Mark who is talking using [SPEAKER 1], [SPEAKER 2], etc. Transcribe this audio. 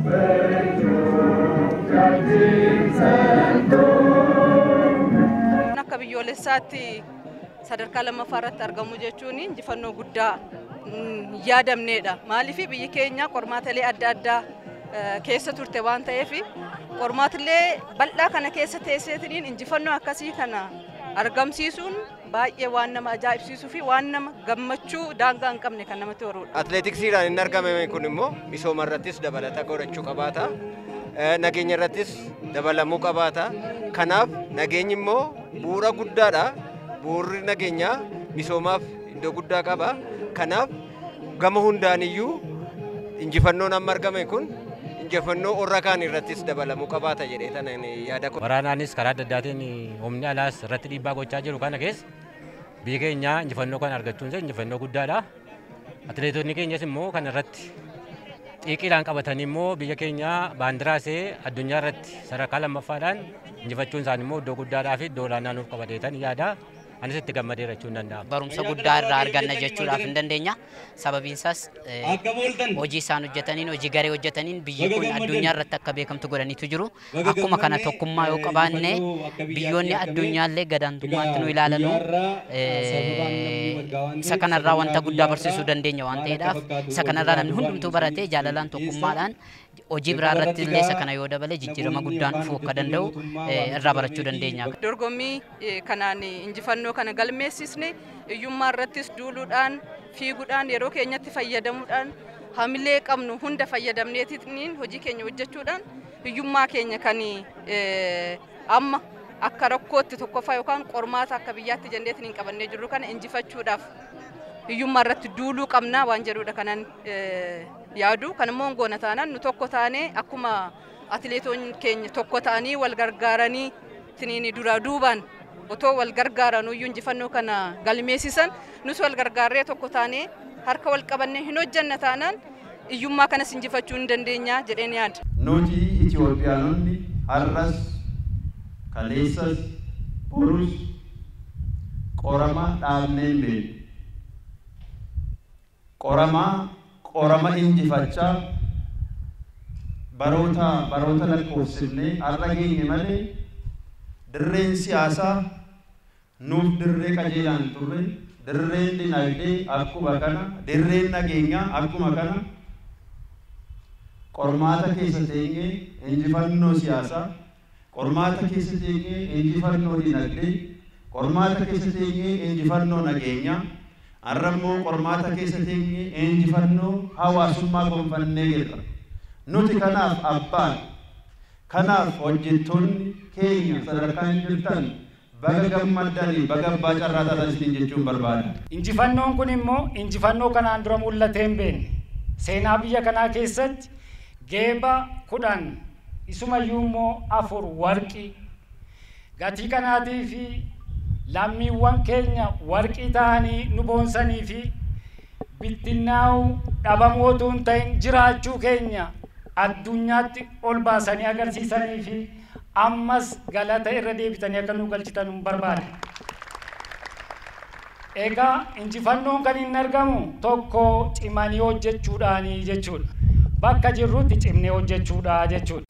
[SPEAKER 1] Akka biyyoolessaatti sadarkaa lammaffaarratti argamu jechuun injifannoo guddaa yaadamneedha. Maaliif biyyi keenya qormaatalee adda addaa keessa turte waan ta'eef qormaatilee bal'aa kana keessa teesseetiin injifannoo akkasii kana argamsiisuun baay'ee waan nama ajaa'ibsiisuu fi waan nama gammachuu daangaa hin qabne kan namatti horudha.
[SPEAKER 2] Atileetiksiidhaan inni argame kun immoo misooma irrattis dabalata godhachuu qabaata. Nageenya irrattis dabalamuu qabaata. Kanaaf nageenyi immoo bu'uura guddaadha. Bu'uurri nageenyaa misoomaaf iddoo guddaa qaba. Kanaaf gama hundaaniyyuu injifannoon amma argame kun injifannoo warra kaan irrattis dabalamuu qabaata jedhee tan yaada ko.
[SPEAKER 3] Waraanaanis karaa adda addaatiin humni alaas irratti dhiibbaa gochaa jiru kana keessa biyya keenya injifannoo kan argachuun isaa injifannoo guddaadha. Atileetonni keenyas immoo kan irratti xiiqiidhaan qabatanii immoo biyya keenya baandiraasee addunyaa irratti sadarkaa lammaffaadhaan injifachuun isaanii immoo iddoo guddaadhaa fi iddoo olaanaa nuuf qabateetan yaada. Anis itti gammadee jechuun danda'ama.
[SPEAKER 4] Barumsa guddaa irraa arganna jechuudhaaf hin dandeenya. Sababiin isaas hojii isaan hojjetaniin hojii garee hojjetaniin biyyi kun addunyaa irratti akka beekamtu godhaniitu jiru. Akkuma kana tokkummaa yoo qabaanne biyyoonni addunyaallee gadaantummaatti nu ilaalanu isa kanarraa wanta guddaa barsiisuu dandeenya waan ta'eedhaaf isa kanarraa namni hundumtuu baratee jaalalaan tokkummaadhaan hojii biraa irratti illee isa kana yoo dabale jijjiirama guddaan dhufuu akka danda'u irraa barachuu dandeenya.
[SPEAKER 1] Dorgommii kanaan injifannoo kana galmeessisne hiyyummaa irrattis duuluudhaan fiiguudhaan yeroo keenyatti fayyadamuudhaan hamilee qabnu hunda fayyadamneetiin hojii keenya hojjechuudhaan hiyyummaa keenya kan amma akka rakkootti tokkoffaa yookaan qormaata akka biyyaatti jenneetiin qabannee jirru kana injifachuudhaaf hiyyummaa irratti duuluu qabna waan jedhudha kanan yaadu. Kan immoo goona taanaan nu tokko taanee akkuma atileetonni keenya tokko ta'anii wal gargaaranii tiniin dura duubaan otoo wal gargaaran iyyuu injifannoo kana galmeessisan nus wal gargaarree tokko taanee harka wal qabannee hin hojjanna taanaan hiyyummaa kanas injifachuu hin dandeenya jedheen yaada.
[SPEAKER 5] Nuti Itoophiyaanonni har'as kaleessas borus qorama dhaabnee hin beeknu. Qorama injifachaa baroota lakkoofsifnee har'a geenye malee dirreen siyaasaa nuuf dirree qajeelaan turre, dirreen dinagdee akkuma kana, dirreen nageenyaa akkuma kana qormaata keessa teenyee injifannoo siyaasaa, qormaata keessa teenyee injifannoo dinagdee, qormaata keessa teenyee injifannoo nageenyaa, arrammoo qormaata keessa teenyee injifannoo hawaasummaa gonfannee jirra. Nuti kanaaf abbaan, kanaaf hojjettoonni keenya sadarkaa hin jirtan baga gammaddanii baga abbaa carraa taatan isin jechuun barbaada.
[SPEAKER 6] Injifannoon kun immoo injifannoo kanaan dura mul'atee hin beekne. Seenaa biyya kanaa keessatti geeba 10 isumayyuu immoo 4 warqii. Gatii kanaatii fi lammiiwwan keenya warqii ta'anii nu boonsanii fi bittinnaa'uu dhabamootu hin ta'in jiraachuu keenya addunyaatti ol baasanii agarsiisanii fi ammas galata irra deebitanii akka nu galchitan barbaada. Egaa injifannoon kan hin argamu tokko cimanii hojjechuudhaani jechuudha. Bakka jirrutti cimnee hojjechuudha jechuudha.